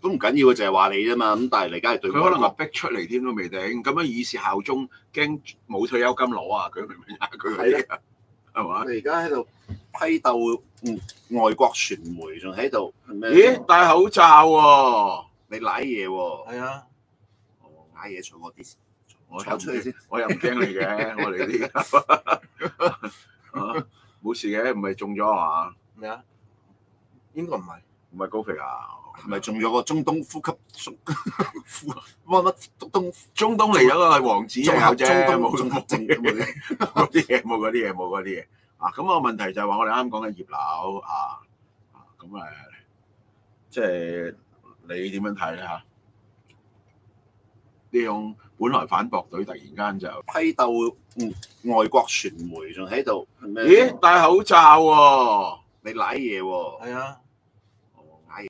都唔緊要嘅，就係話你啫嘛。咁但係你而家係對佢可能係逼出嚟添都未定，咁樣以示效忠，驚冇退休金攞啊！佢明唔明啊？佢嗰啲啊，係嘛？ 你而家喺度批鬥外國傳媒，仲喺度咩？ 咦？戴口罩喎！ 你賴嘢喎！ 係啊， 賴嘢除我啲， 我出去先。 我又唔驚你嘅，我哋啲冇事嘅，唔係中咗啊嘛？咩啊？應該唔係，唔係高肥啊？ 係咪中咗個中東呼吸乜中東嚟咗個王子綜合啫，冇綜合症嗰啲嘢，冇嗰啲嘢，冇嗰啲嘢。啊，咁個問題就係話我哋啱講嘅葉劉啊，咁即係你點樣睇咧嚇？呢種本來反駁隊突然間就批鬥外國傳媒，仲喺度咩？ 咦？戴口罩喎！ 你賴嘢喎！ 係啊。